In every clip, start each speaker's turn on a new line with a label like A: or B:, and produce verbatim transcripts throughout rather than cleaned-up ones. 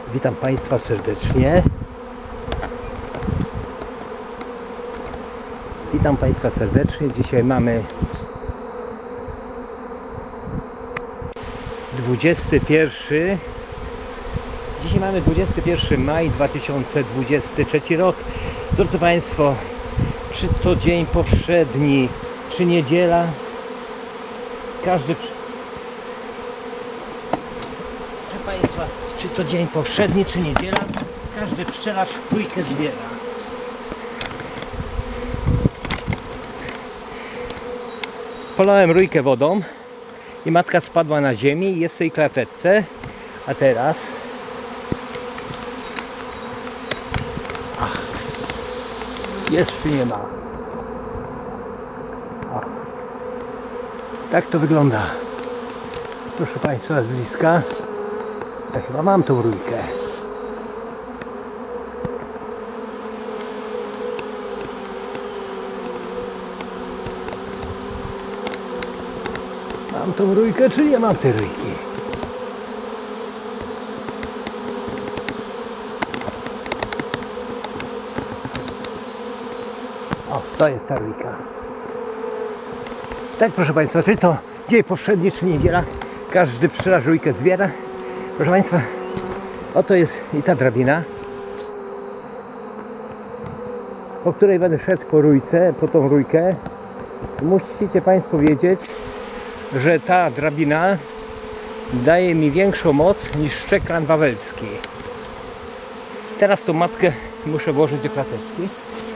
A: Witam Państwa serdecznie. Witam Państwa serdecznie. Dzisiaj mamy dwudziesty pierwszy. Dzisiaj mamy dwudziesty pierwszy maj dwa tysiące dwudziesty trzeci rok. Drodzy Państwo, czy to dzień powszedni, czy niedziela? Każdy... Proszę Państwa, czy to dzień powszedni, czy niedziela? Każdy pszczelarz trójkę zbiera. Polałem rójkę wodą i matka spadła na ziemi i jest w tej klateczce. A teraz... Ach, jest czy nie ma? Ach. Tak to wygląda. Proszę Państwa, z bliska. Ja chyba mam tą rójkę. Mam tą rójkę, czy nie mam tej rójki? O, to jest ta rójka. Tak, proszę Państwa, czy to dzień powszedni, czy niedziela? Każdy pszczelarz rójkę zbiera. Proszę Państwa, oto jest i ta drabina, po której będę szedł po rójce, po tą rójkę. Musicie Państwo wiedzieć, że ta drabina daje mi większą moc niż szczeklan wawelski. Teraz tą matkę muszę włożyć do klateczki.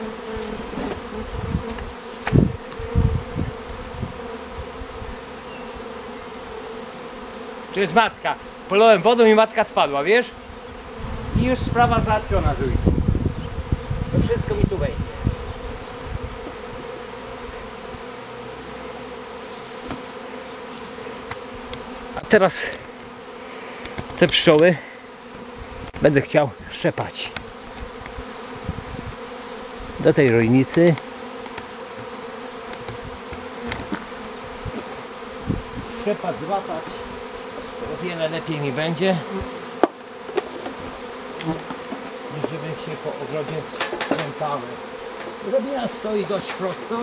A: Tu jest matka. Polałem wodą i matka spadła, wiesz? I już sprawa załatwiona z rójką. To wszystko mi tu wejdzie. A teraz te pszczoły będę chciał szczepać do tej rojnicy. Szczepać, złapać, o wiele lepiej mi będzie, niż żeby się po ogrodzie krętały. Drabina stoi dość prosto.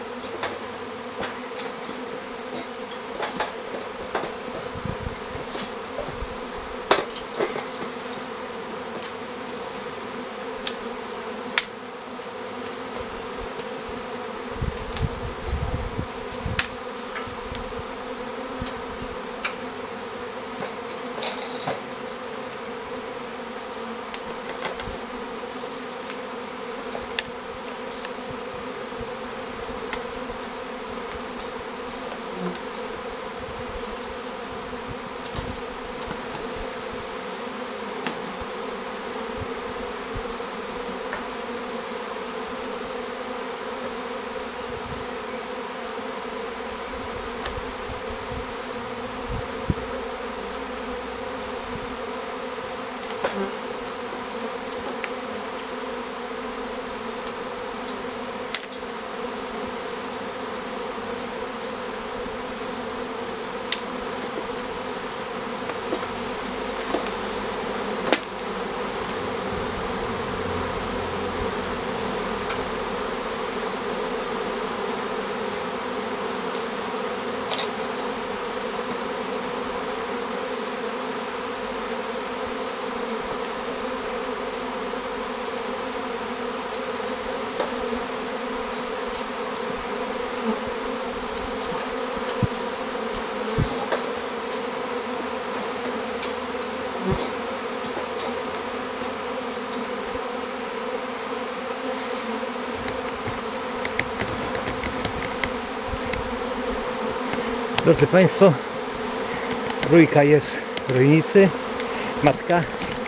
A: Drodzy Państwo, rójka jest w rójnicy, matka.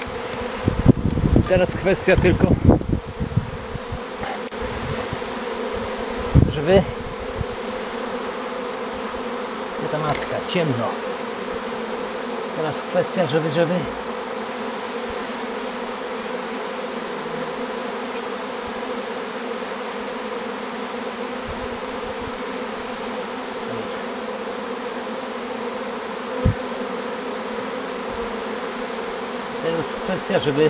A: Teraz kwestia tylko, żeby... Gdzie ta matka? Ciemno. Teraz kwestia, żeby, żeby... To jest kwestia, żeby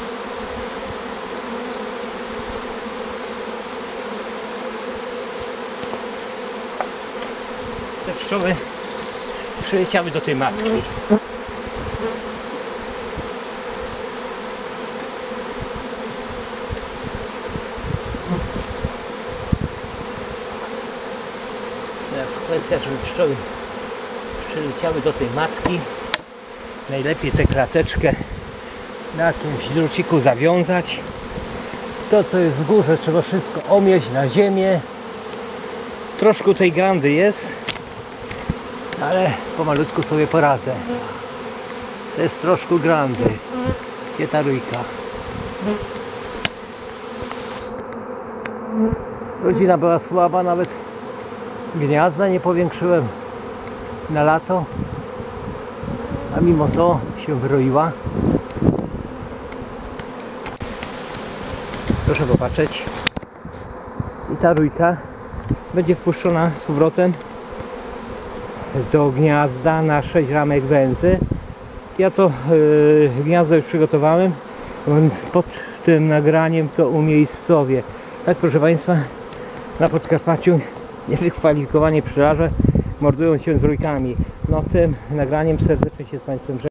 A: te pszczoły przyleciały do tej matki. Teraz kwestia, żeby pszczoły przyleciały do tej matki. Najlepiej tę klateczkę na jakimś druciku zawiązać. To, co jest w górze, trzeba wszystko omieść na ziemię. Troszkę tej grandy jest, ale pomalutku sobie poradzę. To jest troszkę grandy. Gdzie ta rójka? Rodzina była słaba, nawet gniazda nie powiększyłem na lato, a mimo to się wyroiła. Proszę popatrzeć. I ta rójka będzie wpuszczona z powrotem do gniazda na sześć ramek węzy. Ja to yy, gniazdo już przygotowałem, więc pod tym nagraniem to umiejscowię. Tak, proszę Państwa, na Podkarpaciu niewykwalifikowanie pszczelarze mordują się z rójkami. No tym nagraniem serdecznie się z Państwem żegnam.